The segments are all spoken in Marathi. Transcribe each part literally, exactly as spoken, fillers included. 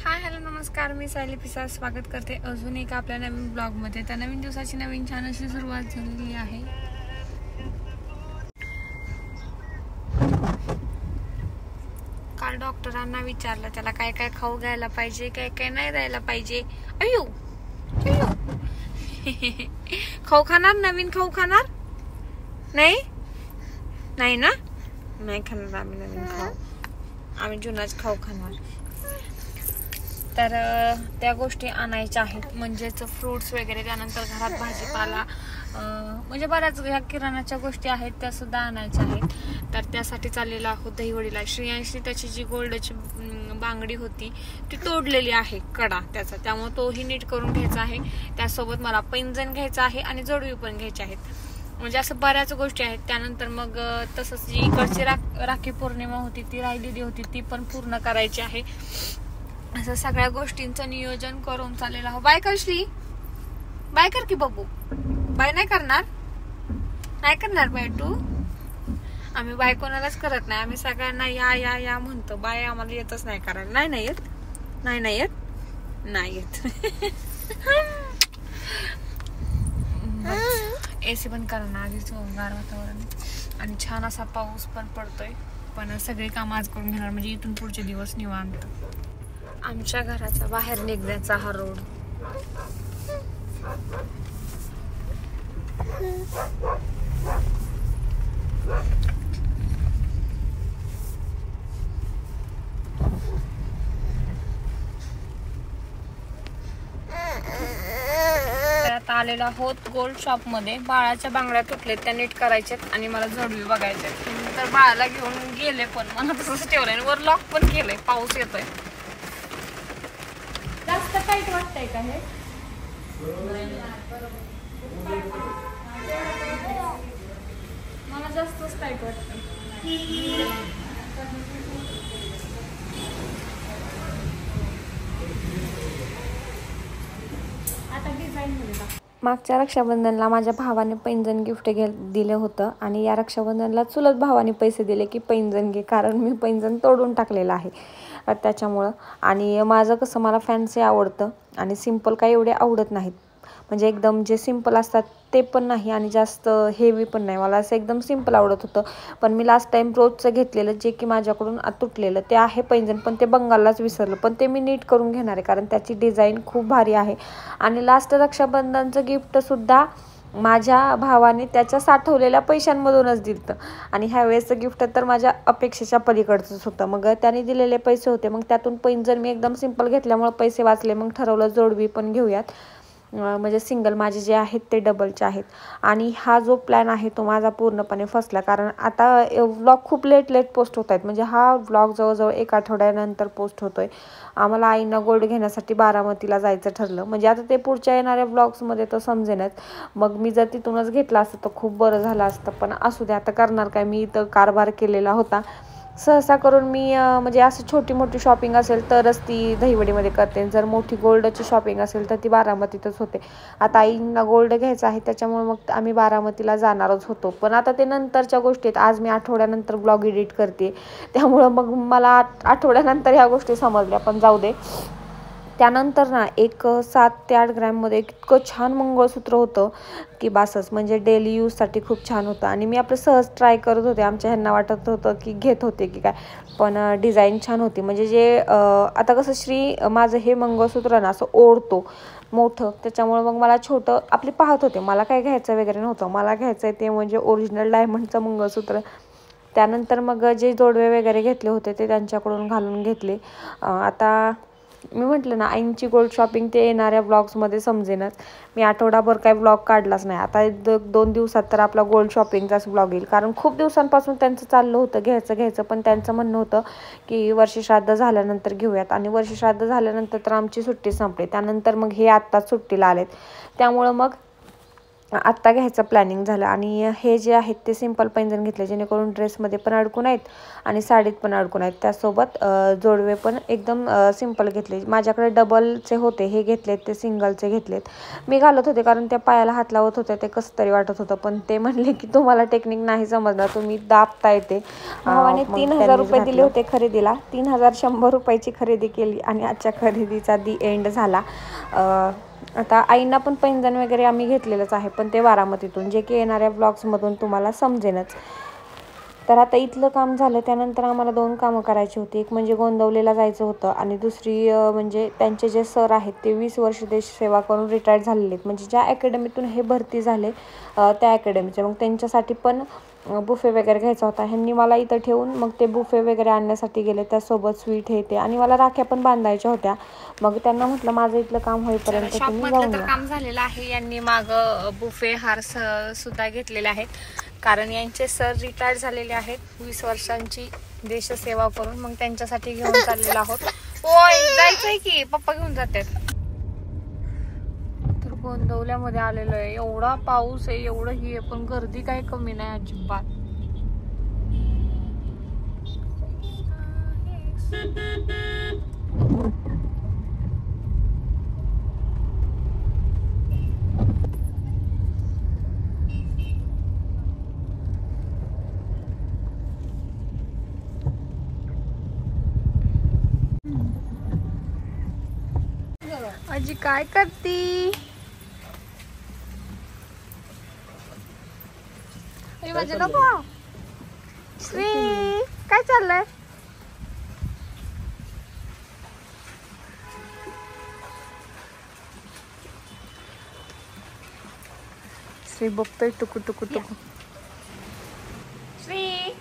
हाय हॅलो नमस्कार, मी सायली पिसा स्वागत करते अजून एका आपल्या नवीन ब्लॉगमध्ये. त्या नवीन दिवसाची नवीन छान अशी सुरुवात झालेली आहे. काल डॉक्टरांना विचारलं त्याला काय काय खाऊ घ्यायला पाहिजे, काय काय नाही द्यायला पाहिजे. अयो अयो खाऊ खाणार, नवीन खाऊ खाणार नाही नाही ना नाही खाणार आम्ही नवीन खाऊ, आम्ही जुनाच खाऊ खाणार. तर त्या गोष्टी आणायच्या आहेत, म्हणजेच फ्रूट्स वगैरे, त्यानंतर घरात भाजीपाला, म्हणजे बऱ्याच ह्या किराणाच्या गोष्टी आहेत त्या सुद्धा आणायच्या आहेत. तर त्यासाठी चाललेलो आहोत दहीवडीला. श्रेयांशी त्याची जी गोल्डची बांगडी होती ती तोडलेली आहे, कडा त्याचा, त्यामुळे तोही नीट करून घ्यायचा आहे. त्यासोबत मला पैंजण घ्यायचं आहे आणि जोडवी पण घ्यायची आहेत. म्हणजे असं बऱ्याच गोष्टी आहेत. त्यानंतर मग तसंच जी इकडची राख राखी पौर्णिमा होती ती राहिलेली होती, ती पण पूर्ण करायची आहे. असं सगळ्या गोष्टींचं नियोजन करून चाललेलं आहोत. बाय कर श्री, बाय कर की बबू. बाय नाही करणार, नाही करणार बाय तू. आम्ही बाय कोणालाच करत नाही, आम्ही सगळ्यांना या या या म्हणतो. बाय आम्हाला येतच नाही करायला. नाही नाही येत, नाही नाही येत, नाही येत. एसी बंद करणार, आधीच गार वातावरण आणि छान असा पाऊस पण पडतोय. पण सगळे काम आज करून घेणार, म्हणजे इथून पुढचे दिवस निवांत. आमच्या घराचा बाहेर निघण्याचा हा रोड. आता आलेला आहोत गोल्ड शॉप मध्ये. बाळाच्या बांगड्या तुटलेत, त्या नीट करायच्यात आणि मला जोडवी बघायचे. तर बाळाला घेऊन गेले, पण मला तसंच ठेवलंय. वर लॉक पण केलंय, पाऊस येतोय. जास्त टाईट वाटतंय का हे? मला जास्तच टाईट वाटतं. आता डिझाईन मध्ये मागच्या रक्षाबंधनला माझ्या भावाने पैंजण गिफ्ट घे दिलं होतं आणि या रक्षाबंधनला चुलत भावाने पैसे दिले की पैंजण घे, कारण मी पैंजण तोडून टाकलेलं आहे त्याच्यामुळं. आणि माझं कसं, मला फॅन्सी आवडतं आणि सिम्पल काही एवढे आवडत नाहीत. म्हणजे एकदम जे सिम्पल असतात ते पण नाही आणि जास्त हेवी पण नाही, मला असं एकदम सिम्पल आवडत होतं. पण मी लास्ट टाइम रोजचं घेतलेलं जे की माझ्याकडून तुटलेलं ते आहे पैंजण, पण ते बंगाललाच विसरलं. पण ते मी नीट करून घेणार आहे, कारण त्याची डिझाईन खूप भारी आहे. आणि लास्ट रक्षाबंधनचं गिफ्टसुद्धा माझ्या भावाने त्याच्या साठवलेल्या पैशांमधूनच दिलं आणि ह्यावेळेसचं गिफ्ट तर माझ्या अपेक्षेच्या पलीकडचंच होतं. मग त्याने दिलेले पैसे होते, मग त्यातून पैंजण मी एकदम सिंपल घेतल्यामुळे पैसे वाचले. मग ठरवलं जोडवी पण घेऊयात, म्हणजे सिंगल माझे जे आहेत ते डबलचे आहेत. आणि हा जो प्लॅन आहे तो माझा पूर्णपणे फसला, कारण आता व्लॉग खूप लेट लेट पोस्ट होत आहेत. म्हणजे हा व्लॉग जवळजवळ एक आठवड्यानंतर पोस्ट होतोय. आम्हाला आईंना गोल्ड घेण्यासाठी बारामतीला जायचं ठरलं. म्हणजे आता ते पुढच्या येणाऱ्या व्लॉग्समध्ये तर समजेनच. मग मी जर तिथूनच घेतला असतं तर खूप बरं झालं असतं, पण असू दे, आता करणार काय. मी इथं कारभार केलेला होता सहसा करून. मी म्हणजे असं छोटी मोठी शॉपिंग असेल तरच ती दहीवडीमध्ये करते. जर मोठी गोल्डची शॉपिंग असेल तर ती बारामतीतच होते. आता आईंना गोल्ड घ्यायचं आहे त्याच्यामुळे मग आम्ही बारामतीला जाणारच होतो. पण आता ते नंतरच्या गोष्टी आहेत. आज मी आठवड्यानंतर ब्लॉग एडिट करते, त्यामुळं मग मला आठवड्यानंतर ह्या गोष्टी समजल्या, पण जाऊ दे. त्यानंतर ना एक सात ते आठ ग्रॅममध्ये इतकं छान मंगळसूत्र होतं की बासच, म्हणजे डेली यूजसाठी खूप छान होतं. आणि मी आपलं सहज ट्राय करत होते, आमच्या ह्यांना वाटत होतं की घेत होते की काय, पण डिझाईन छान होती. म्हणजे जे आता कसं श्री माझं हे मंगळसूत्र ना असं ओढतो मोठं, त्याच्यामुळे मग मला छोटं आपले पाहत होते. मला काय घ्यायचं वगैरे नव्हतं, मला घ्यायचं आहे ते म्हणजे ओरिजिनल डायमंडचं मंगळसूत्र. त्यानंतर मग जे जोडवे वगैरे घेतले होते ते त्यांच्याकडून घालून घेतले. आता मी म्हटलं ना, आईंची गोल्ड शॉपिंग ते येणाऱ्या ब्लॉग्समध्ये समजेनच. मी आठवडाभर काही ब्लॉग काढलाच नाही. आता द दोन दिवसात तर आपला गोल्ड शॉपिंगचाच ब्लॉग येईल, कारण खूप दिवसांपासून त्यांचं चाललं होतं घ्यायचं घ्यायचं पण त्यांचं म्हणणं होतं की वर्षश्राद्ध झाल्यानंतर घेऊयात. आणि वर्षश्राद्ध झाल्यानंतर तर आमची सुट्टी संपली, त्यानंतर मग हे आत्ताच सुट्टीला आलेत. त्यामुळं मग आत्ता घ्यायचं प्लॅनिंग झालं. आणि हे जे आहेत ते सिंपल पैंजण घेतले जेणेकरून ड्रेसमध्ये पण अडकून आहेत आणि साडीत पण अडकून आहेत. त्यासोबत जोडवे पण एकदम सिंपल घेतले. माझ्याकडे डबलचे होते, हे घेतलेत ते सिंगलचे घेतलेत. मी घालत होते कारण त्या पायाला हात लावत होते, ते कसं तरी वाटत होतं. पण ते म्हणले की तुम्हाला टेक्निक नाही समजणार, तुम्ही दाबता येते. भावाने तीन हजार रुपये दिले होते खरेदीला. तीन हजार शंभर रुपयाची खरेदी केली आणि आजच्या खरेदीचा दी एंड झाला. आता आईंना पण पैंजण वगैरे आम्ही घेतलेलंच आहे, पण ते बारामतीतून, जे की येणाऱ्या ब्लॉग्समधून तुम्हाला समजेनच. तर आता इथलं काम झालं. त्यानंतर आम्हाला दोन कामं करायची होती. एक म्हणजे गोंदवलेला जायचं होतं आणि दुसरी म्हणजे त्यांचे जे सर आहेत ते वीस वर्ष देश सेवा करून रिटायर्ड झालेले आहेत, म्हणजे ज्या अकॅडमीतून हे भरती झाले त्या अकॅडमीचे. मग त्यांच्यासाठी पण बुफे वगैरे घ्यायचा होता. ह्यांनी मला इथं ठेवून मग ते बुफे वगैरे आणण्यासाठी गेले. त्यासोबत स्वीट हे ते आणि मला राख्या पण बांधायच्या होत्या. मग त्यांना म्हटलं माझं इथलं काम होईपर्यंत तुम्ही जाऊन या. काम झालेलं आहे. यांनी मागं बुफे हार सुद्धा घेतलेले आहेत कारण यांचे सर रिटायर्ड झालेले आहेत वीस वर्षांची देशसेवा करून. मग त्यांच्यासाठी घेऊन चाललेलो आहोत. होय जायचंय की पप्पा घेऊन जातात. तर गोंदवल्यामध्ये आलेलो आहे. एवढा पाऊस आहे, एवढं ही आहे, पण गर्दी काही कमी नाही अजिबात. आजी काय करती? माझे नको श्री, काय चाललंय? श्री बघतोय टुकू टुकू टुकू. श्री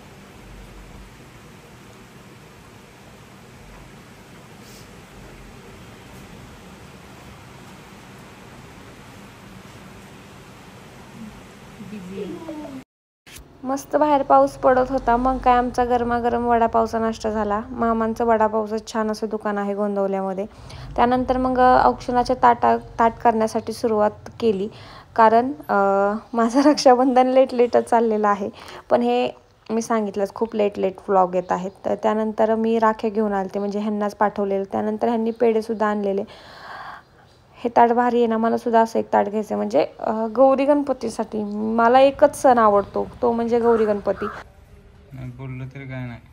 मस्त बाहेर पाऊस पडत होता. मग काय आमचा गरमागरम वडापावचा नाश्ता झाला. मामांचं वडापावचं छान असं दुकान आहे गोंदवल्यामध्ये. त्यानंतर मग औक्षणाच्या ताटा ताट करण्यासाठी सुरुवात केली कारण माझं रक्षाबंधन लेट लेटच चाललेलं आहे. पण हे मी सांगितलंच खूप लेट लेट व्लॉग येत आहेत. तर त्यानंतर मी राख्या घेऊन आले, म्हणजे ह्यांनाच पाठवलेलं. त्यानंतर ह्यांनी पेढेसुद्धा आणलेले. हे ताट भारी आहे ना, मला सुद्धा असं एक ताट घ्यायचं म्हणजे गौरी गणपतीसाठी. मला एकच सण आवडतो, तो म्हणजे गौरी गणपती. बोललं तरी काय नाही.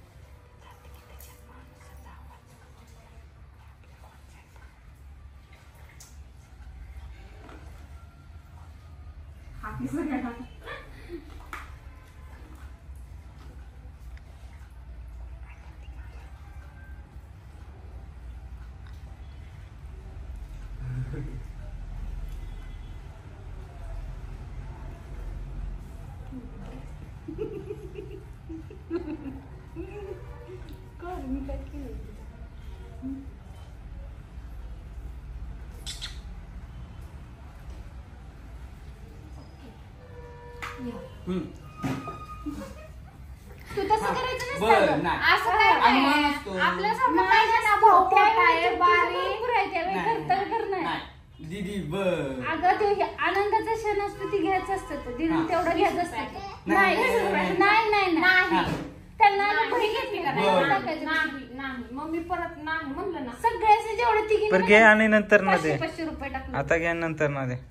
तू तसं करायचं नसतं. असं काय नाही आपल्या समोर पाहिजे ना भाऊ आहे बारीक करता करणार दीदी. बर अगं ते आनंदाचा क्षण असतो, ती घ्यायचं असतं. दीदी तेवढं घ्यायचं असतं. नाही नाही नाही नाही त्यांना घेतली का नाही. मग मी परत नाही म्हणलं ना. सगळ्याचे जेवढे तिघी पर घे आणि नंतर ना दे. पाचशे रुपये टाकले आता घ्या नंतर ना दे.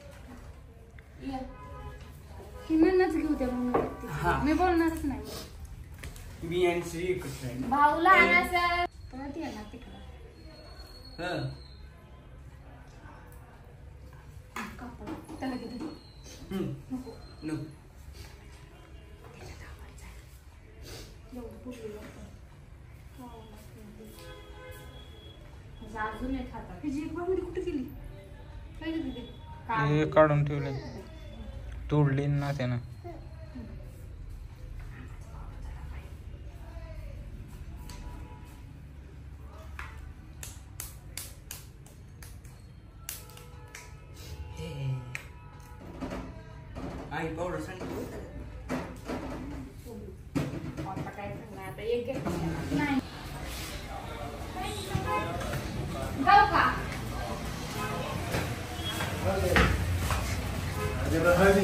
म्हणूनच घेऊ द्या मग मी बोलणारच नाही. मी आणि श्री भाऊला आणायचं परत येणार तिकडं. त्याला किती अजून एक हातात कुठे गेली हे काढून ठेवले, तोडली ना त्यानं. आई पावडर सांगितलं आता काय करणार. आता एक नाही जाऊ का?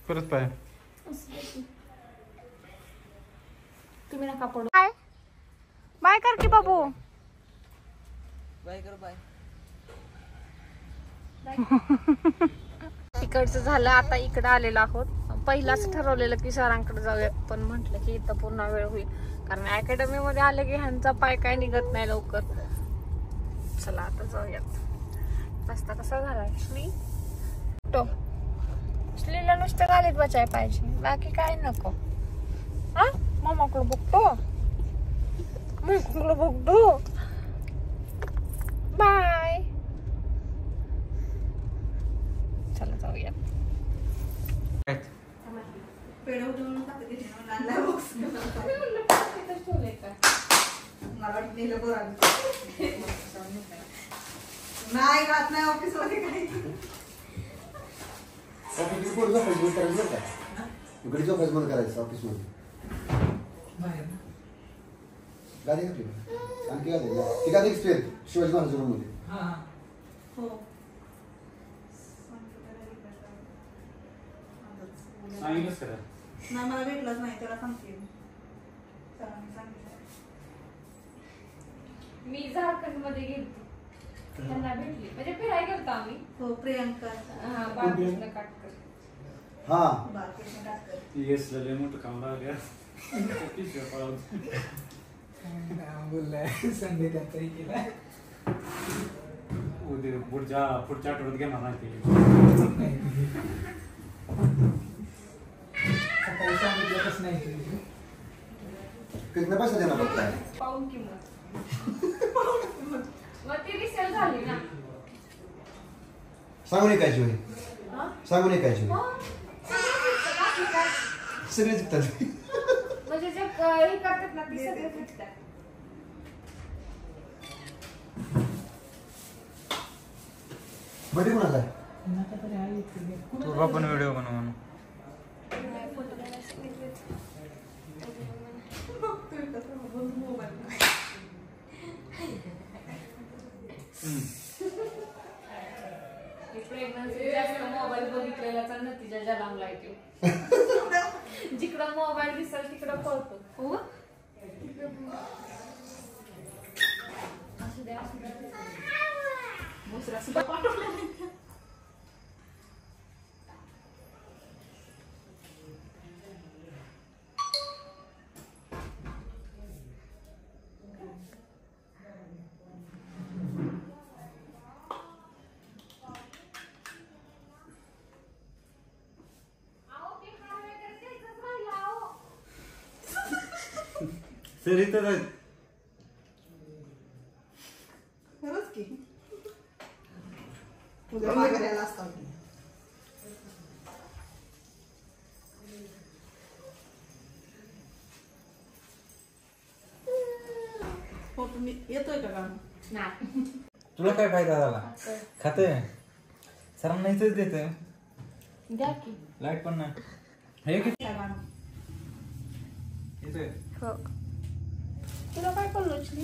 परत पाय. तुम्ही नका पडू. बाय बाय कर की बाबू. बाय कर बाय. इकडचं झालं, आता इकडं आलेलो आहोत. पहिलाच ठरवलेलं की सरांकडे जाऊयात, पण म्हटलं की इथं पुन्हा वेळ होईल, कारण अकॅडमी मध्ये आलं की ह्यांचा पाय काय निघत नाही लवकर. चला आता जाऊयात. रस्ता कसा झालाय श्री? तो श्रीला नुसतं गालीत बचाय पाहिजे, बाकी काय नको. हा मामाकडे बघतो, मामाकडे बघतो. बाय. चला जाऊया. नाही राहत नाही ऑफिस मध्ये काही. ऑफिस मध्ये झोपायचं करायचं का? इकडे झोपायचं बंद करायचं ऑफिस मध्ये. गाडी घातली आणखी गाडी ती गाडी एक्सप्रेस शिवाजी महाराज रूम मध्ये. हो सांगितलंच करा. नाही मला भेटलंच नाही, त्याला सांगते सरांनी सांगितलं. मी झारखंड मध्ये गेलते, त्यांना भेटली, म्हणजे फिरायला गेलतो आम्ही. हो प्रियंका हा बाळकृष्ण काटकर. हा बाळकृष्ण काटकर. ती येस लय मोठं काम लागलं. बोललाय संगीत आताही केला. उद्या पुढच्या पुढच्या आठवड्यात घेणार नाही ते. सकाळी सांगितलंच नाही ते. कितना पैसा देना पड़ता है? पाऊन किंमत. मग ती रिसेल झाली ना. सांगून ऐकायची होय. सांगून ऐकायची होय. हो. बाकी काय? सगळे जिंकतात. म्हणजे जे क- हे करतात ना ती सगळे भेटतात. मध्ये कोणाचा आहे? आता तरी आहे इथे. तुला पण व्हिडिओ बनव म्हणून. बघतोय कसं मोबाईल. प्रेग्नन्सी जास्त मोबाईल बघितलेल्याचा नतीजा जलामला येतो. जिकडं मोबाईल दिसेल तिकडं पळतो. हो असू द्या असू द्या. दुसरा सुद्धा पाठवला. सर इथं आहेत. खरंच की उद्या मागायला असतात. हो तुम्ही येतोय का काम? नाही. तुला काय फायदा झाला? खाते सरांना इथंच देत. द्या की. लाईट पण नाही. हे किती काय काम? येतोय? हो. तुला काय कळलं श्री?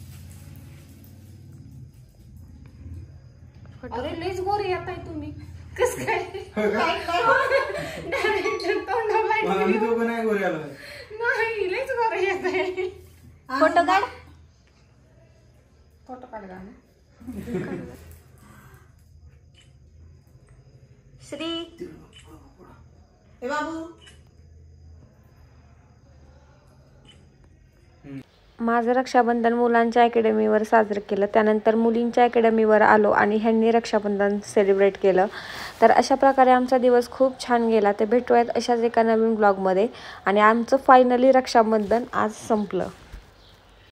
अरे लईच गोरी येत आहे तुम्ही. कस काय? आम्ही दोघं नाही गोरे आलो. नाही लईच गोरी येत आहे. फोटो काढ. फोटो काढ का? श्री ए बाबू माझं रक्षाबंधन मुलांच्या अकॅडमीवर साजरं केलं. त्यानंतर मुलींच्या अकॅडमीवर आलो आणि ह्यांनी रक्षाबंधन सेलिब्रेट केलं. तर अशा प्रकारे आमचा दिवस खूप छान गेला. ते भेटूयात अशाच एका नवीन ब्लॉगमध्ये. आणि आमचं फायनली रक्षाबंधन आज संपलं.